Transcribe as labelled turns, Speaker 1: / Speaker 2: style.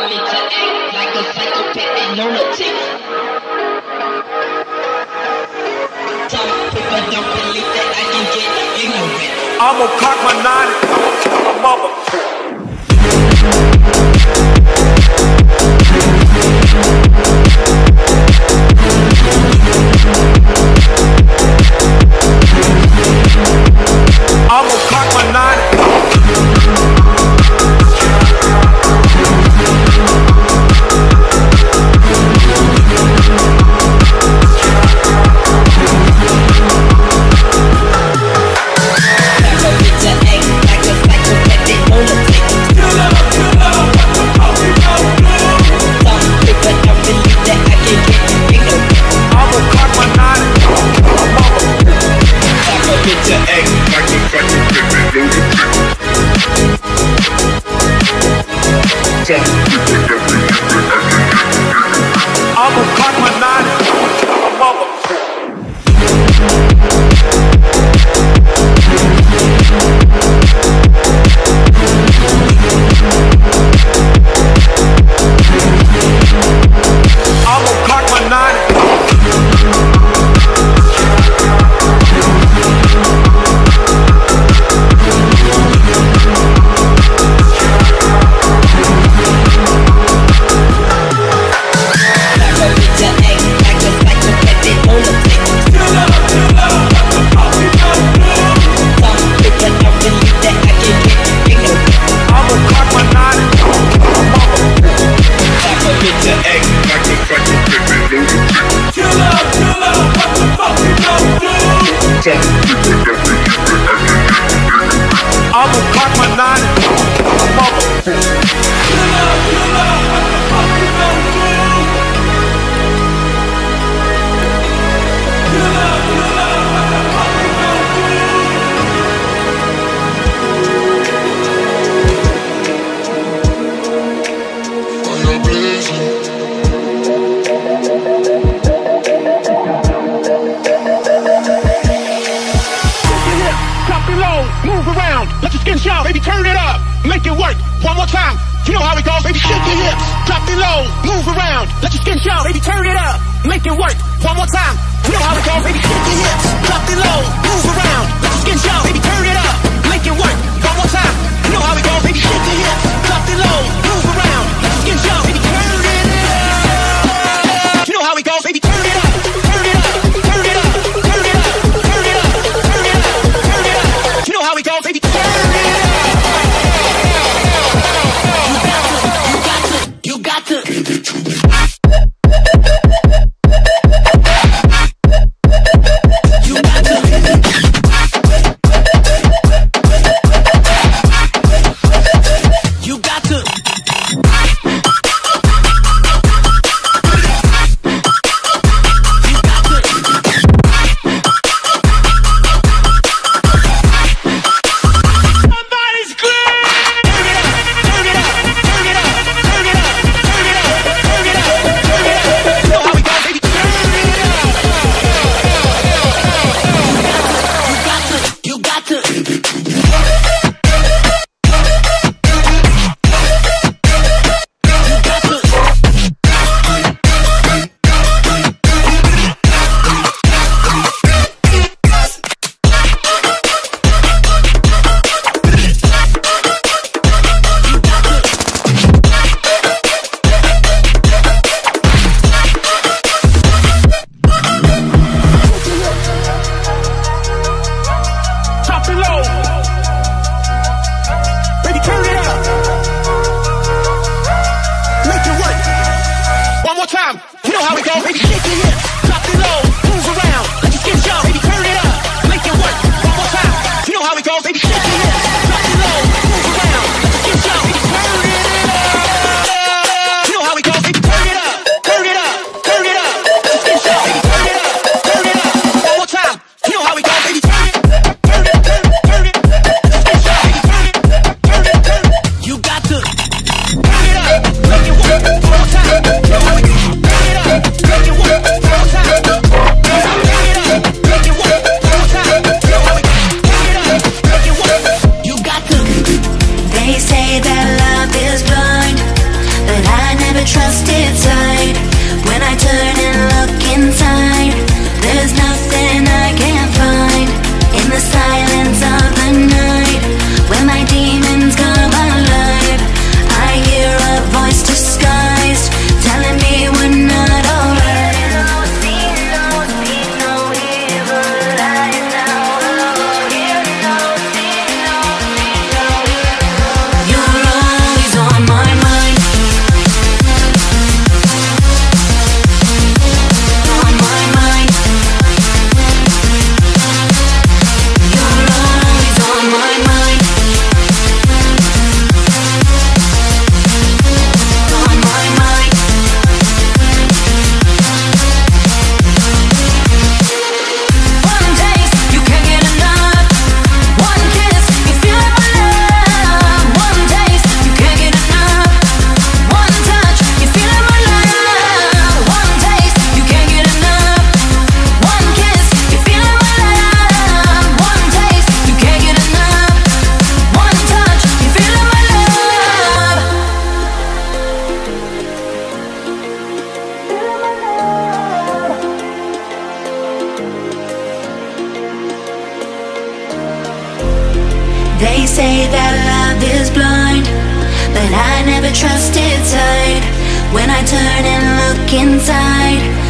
Speaker 1: me to act like a psychopathic lunatic. Some people don't believe that I can get ignorant.
Speaker 2: I'ma cock my nine and mother. I'ma cock my nine. I'ma cock my nine, mother. I'ma cock my nine. I'ma cock my nine, mother.
Speaker 3: Move around, let your skin shout, baby, turn it up, make it work, one more time, you know how it goes, baby, shake your hips, drop it low, move around, let your skin shout, baby, turn it up, make it work, one more time, you know how it goes, baby, shake your hips, drop it low, move around, let your skin shout, baby, turn it up, make it work, one more time, you know how it goes, baby, shake your hips, drop it low, move around, let your skin shout, baby, turn it up, you know how it goes, baby, turn it up, turn it up, turn it up, turn it up, turn it up, turn it up, turn it up, you know how it goes, baby, turn it up. You got to give it to me. You got to
Speaker 4: They say that love is blind, but I never trusted sight. When I turn and look inside,